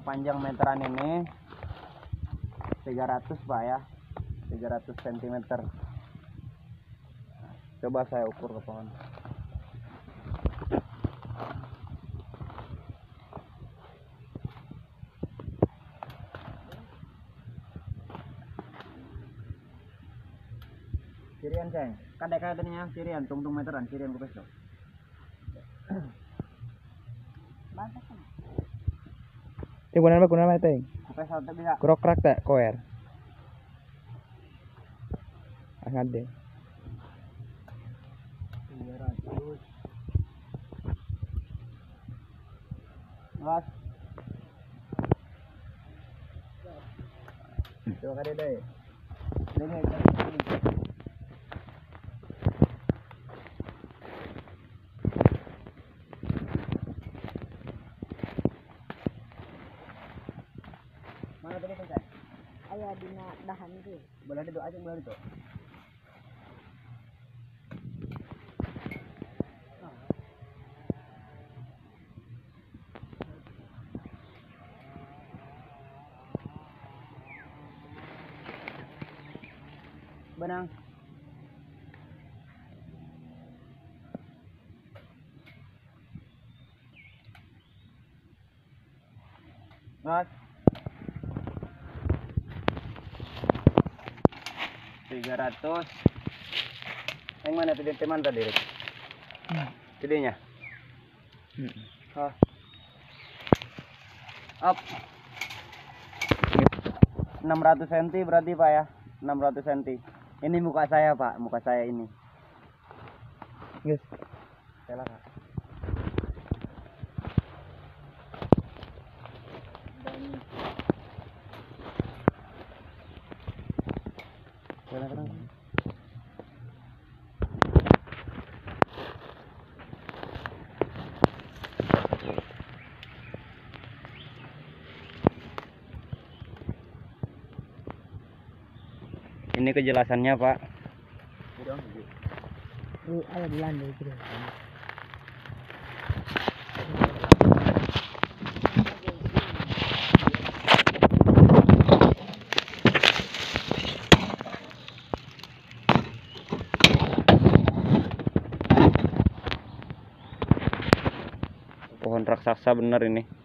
panjang meteran ini 300 Pak ya, 300 cm. Coba saya ukur ke pohon. Kirian ceng, kadek kayaknya kirian, tungtung meteran kirian ke besok. Gunaan apa teng? Kupes satu bisa. Krok krak tak koer. Angkat deh. 300. Mas. Coba kade deh. Ini. Mana tadi kan? Ayah dina dahan itu. Boleh itu aja boleh itu. Benang. Mas. 300. Yang mana tadi teman tadi? Jadinya. Up. 600 cm berarti Pak ya. 600 cm. Ini muka saya Pak, muka saya ini. Yes. Salah Kak. Ini kejelasannya Pak. Ayah bulan deh gitu. Pohon raksasa bener ini.